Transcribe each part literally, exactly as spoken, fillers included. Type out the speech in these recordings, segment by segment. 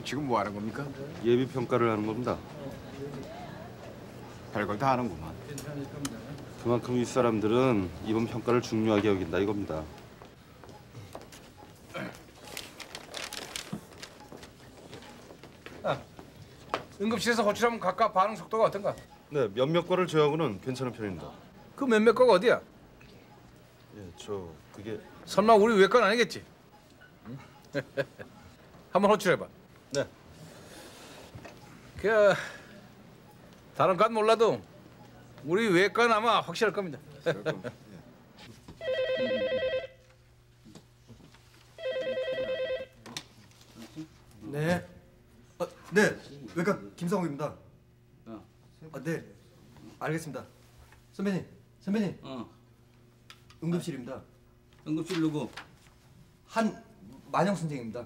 지금 뭐 하는 겁니까? 예비 평가를 하는 겁니다. 별걸 다 하는구만. 그만큼 윗사람들은 이번 평가를 중요하게 여긴다 이겁니다. 아, 응급실에서 호출하면 각각 반응 속도가 어떤가? 네, 몇몇 거를 제외하고는 괜찮은 편입니다. 그 몇몇 거가 어디야? 예, 저 그게 설마 우리 외과는 아니겠지? 응? 한번 호출해봐. 네. 그 다른 건 몰라도 우리 외과는 아마 확실할 겁니다. 네. 아, 네. 외과 김상욱입니다. 어. 아, 네. 알겠습니다. 선배님, 선배님. 어. 응급실입니다. 응급실 누구? 한 만영 선생입니다.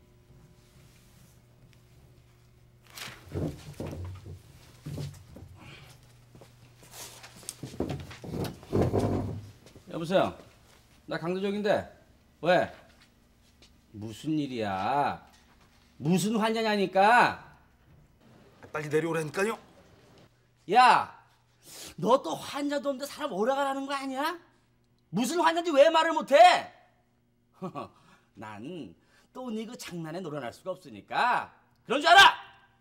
여보세요. 나 강도적인데 왜? 무슨 일이야? 무슨 환자냐니까? 빨리 내려오라니까요. 야, 너 또 환자도 없는데 사람 오라가라는 거 아니야? 무슨 환자인지 왜 말을 못해? 난 또 네 그 장난에 놀아날 수가 없으니까 그런 줄 알아?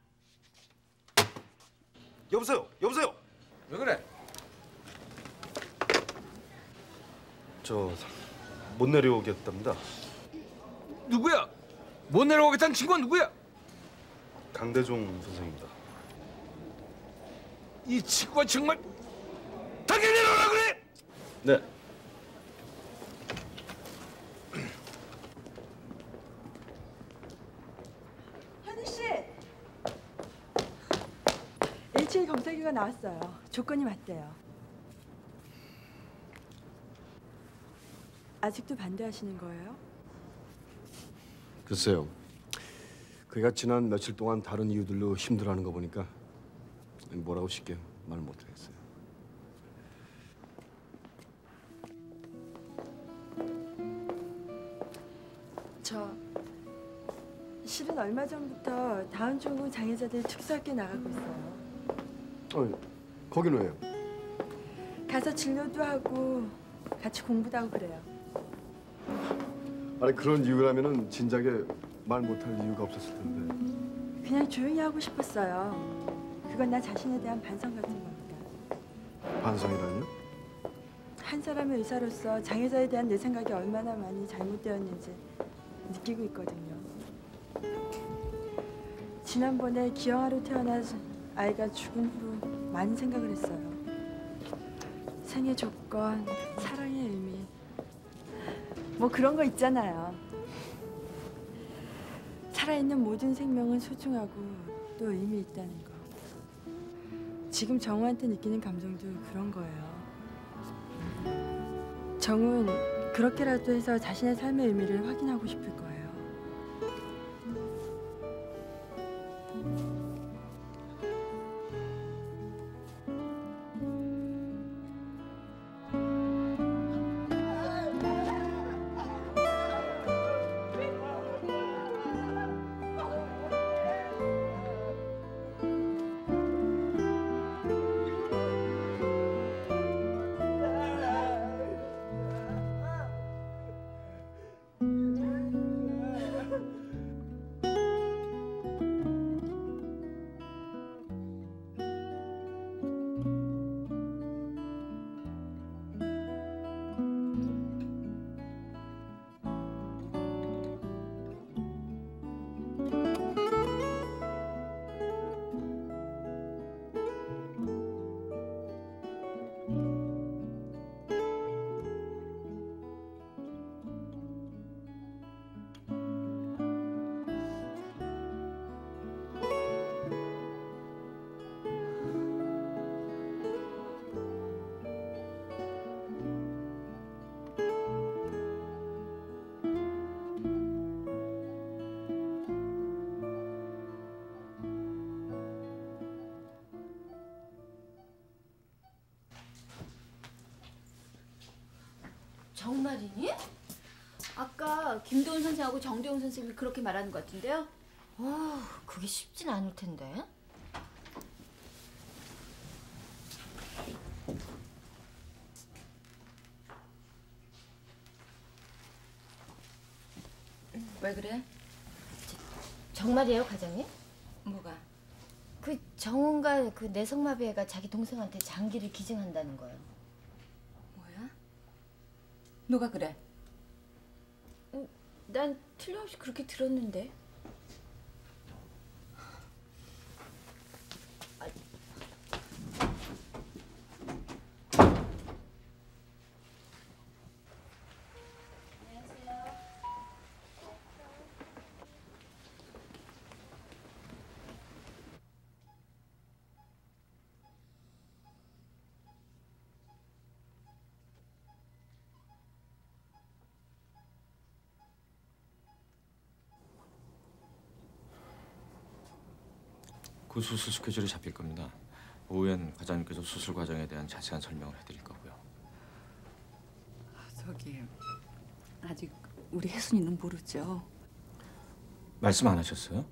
여보세요, 여보세요. 왜 그래? 저 못 내려오겠답니다. 누구야? 못 내려오겠다는 친구가 누구야? 강대종 선생입니다. 이 친구가 정말 당연히 내려오라 그래! 네. 현우 씨! 일칠 검사기가 나왔어요. 조건이 맞대요. 아직도 반대하시는 거예요? 글쎄요. 그가 지난 며칠 동안 다른 이유들로 힘들어하는 거 보니까 뭐라고 쉽게 말 못하겠어요. 저 실은 얼마 전부터 다운증후군 장애자들 특수학교 나가고 있어요. 어, 거긴 왜요? 가서 진료도 하고 같이 공부도 하고 그래요. 아니 그런 이유라면은 진작에 말 못할 이유가 없었을 텐데. 그냥 조용히 하고 싶었어요. 그건 나 자신에 대한 반성 같은 겁니다. 반성이라니요? 한 사람의 의사로서 장애자에 대한 내 생각이 얼마나 많이 잘못되었는지 느끼고 있거든요. 지난번에 기형아로 태어난 아이가 죽은 후로 많은 생각을 했어요. 생의 조건, 사랑의 의미, 뭐 그런 거 있잖아요. 살아있는 모든 생명은 소중하고 또 의미 있다는 거. 지금 정우한테 느끼는 감정도 그런 거예요. 정우는 그렇게라도 해서 자신의 삶의 의미를 확인하고 싶을 거예요. 정말이니? 아까 김도훈 선생하고 정재훈 선생님이 그렇게 말하는 것 같은데요? 어, 그게 쉽진 않을 텐데. 왜 그래? 저, 정말이에요, 과장님? 뭐가? 그 정훈과 그 내성마비 애가 자기 동생한테 장기를 기증한다는 거예요. 뭐야? 누가 그래? 음, 난 틀림없이 그렇게 들었는데. 그 수술 스케줄이 잡힐 겁니다. 오후엔 과장님께서 수술 과정에 대한 자세한 설명을 해드릴 거고요. 저기 아직 우리 혜순이는 모르죠. 말씀 안 하셨어요?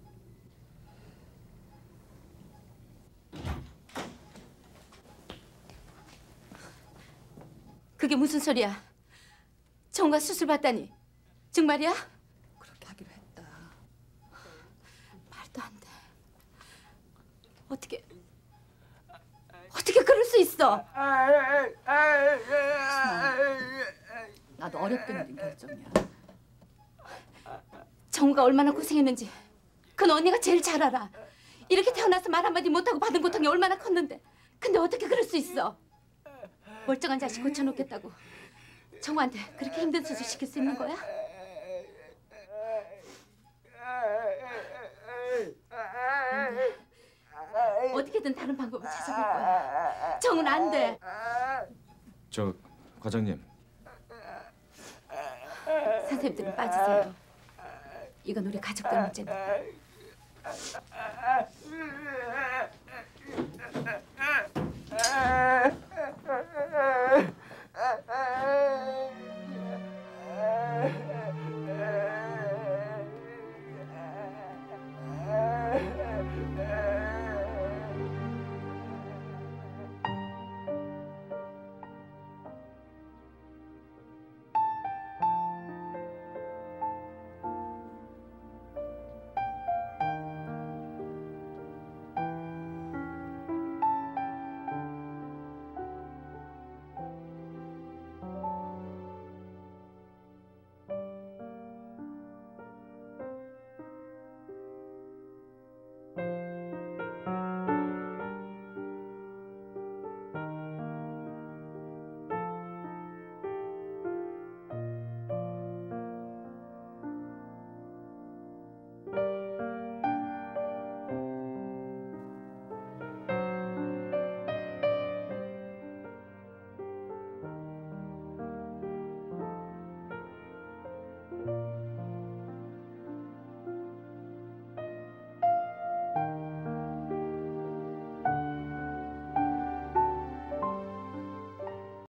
그게 무슨 소리야? 정과 수술 받다니 정말이야? 그렇게 하기로 했다. 말도 안 돼. 어떻게 어떻게 그럴 수 있어? 나도 어렵게 내린 결정이야. 정우가 얼마나 고생했는지 그건 언니가 제일 잘 알아. 이렇게 태어나서 말 한마디 못하고 받은 고통이 얼마나 컸는데. 근데 어떻게 그럴 수 있어? 멀쩡한 자식 고쳐놓겠다고 정우한테 그렇게 힘든 수술 시킬 수 있는 거야? 안 돼. 어떻게든 다른 방법을 찾아볼 거야. 정우는 안 돼. 저 과장님. 선생님들은 빠지세요. 이건 우리 가족들 문제니까.